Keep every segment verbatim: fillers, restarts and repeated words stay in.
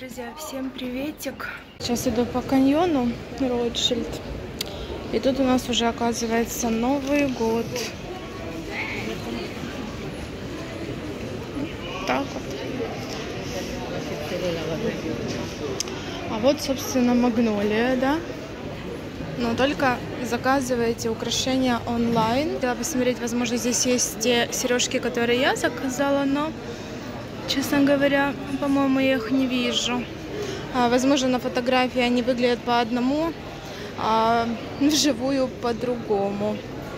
Друзья, всем приветик. Сейчас иду по каньону Ротшильд. И тут у нас уже оказывается Новый год. Так вот. А вот, собственно, магнолия, да? Но только заказываете украшения онлайн. Хотела посмотреть, возможно, здесь есть те сережки, которые я заказала, но, честно говоря, по-моему, я их не вижу. А, возможно, на фотографии они выглядят по одному, а вживую по-другому.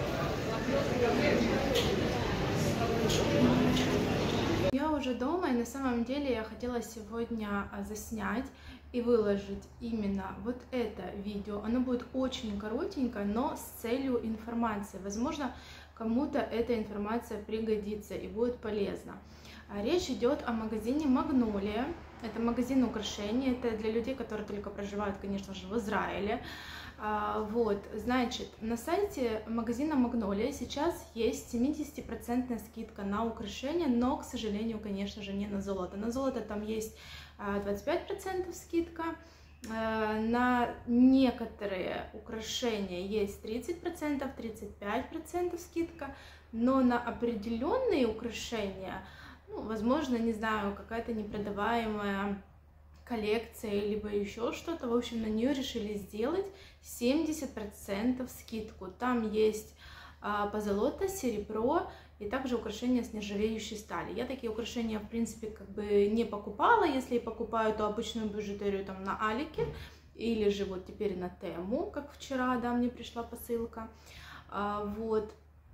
Я уже дома, и на самом деле я хотела сегодня заснять и выложить именно вот это видео. Оно будет очень коротенько, но с целью информации. Возможно, кому-то эта информация пригодится и будет полезна. Речь идет о магазине Магнолия. Это магазин украшений. Это для людей, которые только проживают, конечно же, в Израиле. Вот, значит, на сайте магазина Магнолия сейчас есть семидесятипроцентная скидка на украшения, но, к сожалению, конечно же, не на золото. На золото там есть двадцать пять процентов скидка, на некоторые украшения есть тридцать процентов, тридцать пять процентов скидка, но на определенные украшения, ну, возможно, не знаю, какая-то непродаваемая коллекция, либо еще что-то, в общем, на нее решили сделать семьдесят процентов скидку. Там есть а, позолота, серебро и также украшения с нержавеющей стали. Я такие украшения, в принципе, как бы не покупала. Если и покупаю, то обычную бижутерию там на Алике или же вот теперь на Тему, как вчера, да, мне пришла посылка. А, вот.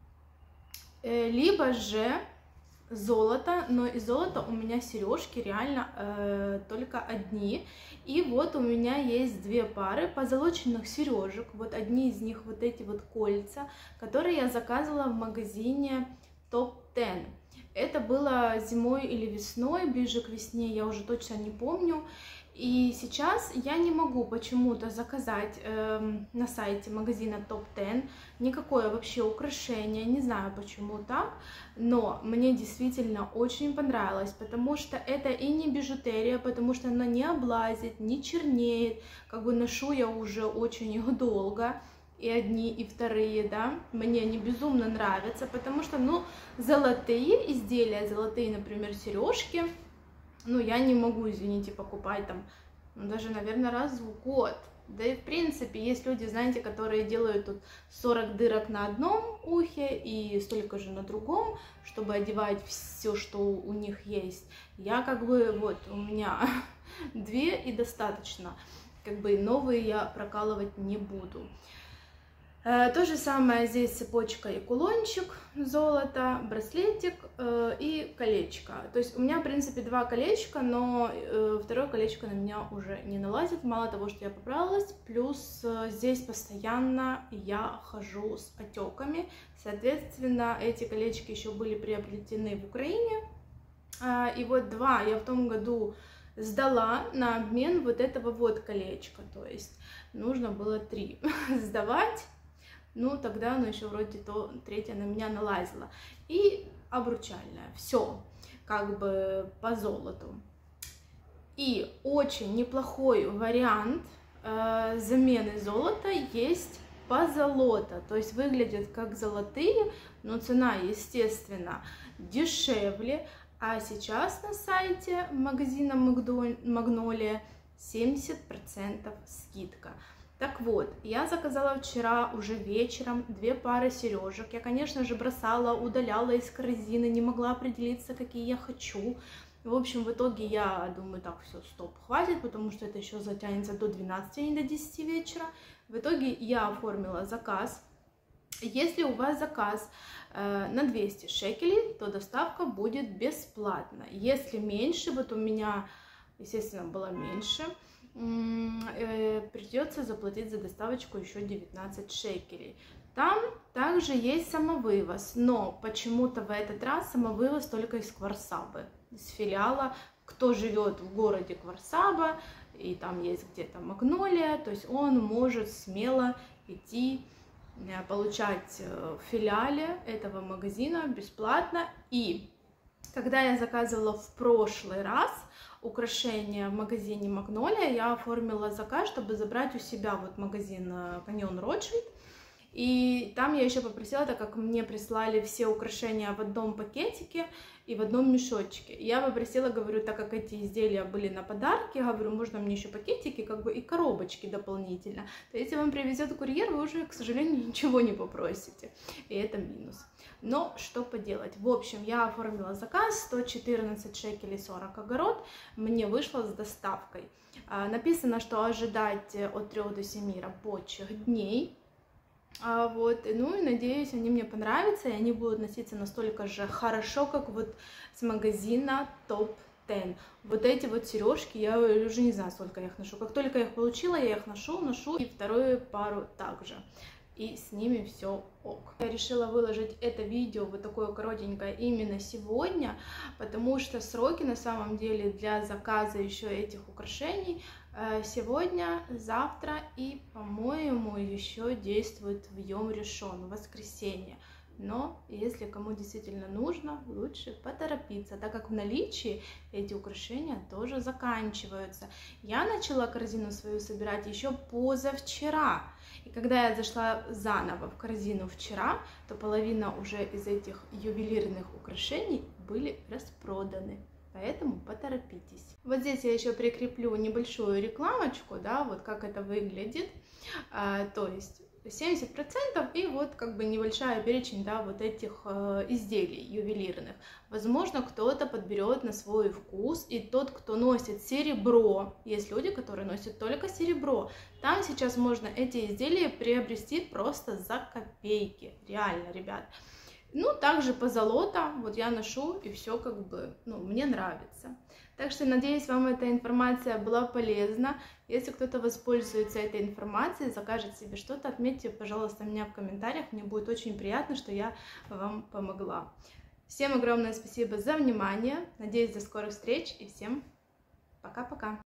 Либо же золото, но из золота у меня сережки реально э, только одни. И вот у меня есть две пары позолоченных сережек. Вот одни из них вот эти вот кольца, которые я заказывала в магазине топ десять. Это было зимой или весной, ближе к весне, я уже точно не помню. И сейчас я не могу почему-то заказать э, на сайте магазина топ десять никакое вообще украшение, не знаю почему так, но мне действительно очень понравилось, потому что это и не бижутерия, потому что она не облазит, не чернеет, как бы ношу я уже очень их долго, и одни, и вторые, да, мне они безумно нравятся, потому что, ну, золотые изделия, золотые, например, сережки, ну, я не могу, извините, покупать там, ну, даже, наверное, раз в год. Да и, в принципе, есть люди, знаете, которые делают тут сорок дырок на одном ухе и столько же на другом, чтобы одевать все, что у них есть. Я как бы, вот, у меня две и достаточно. Как бы новые я прокалывать не буду. То же самое здесь цепочка и кулончик, золото, браслетик э, и колечко. То есть у меня, в принципе, два колечка, но э, второе колечко на меня уже не налазит. Мало того, что я поправилась, плюс э, здесь постоянно я хожу с отеками. Соответственно, эти колечки еще были приобретены в Украине. Э, и вот два я в том году сдала на обмен вот этого вот колечка. То есть нужно было три сдавать. Ну, тогда оно еще вроде то третье на меня налазило. И обручальное. Все как бы по золоту. И очень неплохой вариант э, замены золота есть позолота. То есть выглядят как золотые, но цена, естественно, дешевле. А сейчас на сайте магазина Магнолия семьдесят процентов скидка. Так вот, я заказала вчера уже вечером две пары сережек. Я, конечно же, бросала, удаляла из корзины, не могла определиться, какие я хочу. В общем, в итоге я думаю, так, все, стоп, хватит, потому что это еще затянется до двенадцати, а не до десяти вечера. В итоге я оформила заказ. Если у вас заказ э, на двести шекелей, то доставка будет бесплатна. Если меньше, вот у меня, естественно, было меньше, придется заплатить за доставочку еще девятнадцать шекелей. Там также есть самовывоз, но почему-то в этот раз самовывоз только из Кварсабы, из филиала. Кто живет в городе Кварсаба, и там есть где-то Магнолия, то есть он может смело идти получать в филиале этого магазина бесплатно. И Когда я заказывала в прошлый раз украшения в магазине Магнолия, я оформила заказ, чтобы забрать у себя вот магазин Каньон Ротшильд. И там я еще попросила, так как мне прислали все украшения в одном пакетике и в одном мешочке. Я попросила, говорю, так как эти изделия были на подарки, говорю, можно мне еще пакетики, как бы и коробочки дополнительно. То если вам привезет курьер, вы уже, к сожалению, ничего не попросите. И это минус. Но что поделать. В общем, я оформила заказ, сто четырнадцать шекелей сорок огород, мне вышло с доставкой. Написано, что ожидать от трёх до семи рабочих дней. А вот, ну и надеюсь, они мне понравятся, и они будут носиться настолько же хорошо, как вот с магазина топ десять. Вот эти вот сережки, я уже не знаю, сколько я их ношу. Как только я их получила, я их ношу, ношу, и вторую пару также. И с ними все ок. Я решила выложить это видео вот такое коротенькое именно сегодня, потому что сроки на самом деле для заказа еще этих украшений сегодня, завтра и, по-моему, еще действует в Йом Ришон, в воскресенье. Но если кому действительно нужно, лучше поторопиться, так как в наличии эти украшения тоже заканчиваются. Я начала корзину свою собирать еще позавчера. И когда я зашла заново в корзину вчера, то половина уже из этих ювелирных украшений были распроданы. Поэтому поторопитесь. Вот здесь я еще прикреплю небольшую рекламочку, да, вот как это выглядит. А, то есть семьдесят процентов и вот как бы небольшая перечень, да, вот этих э, изделий ювелирных. Возможно, кто-то подберет на свой вкус, и тот, кто носит серебро, есть люди, которые носят только серебро, там сейчас можно эти изделия приобрести просто за копейки, реально, ребят. Ну, также позолота, вот я ношу, и все как бы, ну, мне нравится. Так что, надеюсь, вам эта информация была полезна. Если кто-то воспользуется этой информацией, закажет себе что-то, отметьте, пожалуйста, меня в комментариях. Мне будет очень приятно, что я вам помогла. Всем огромное спасибо за внимание. Надеюсь, до скорых встреч и всем пока-пока.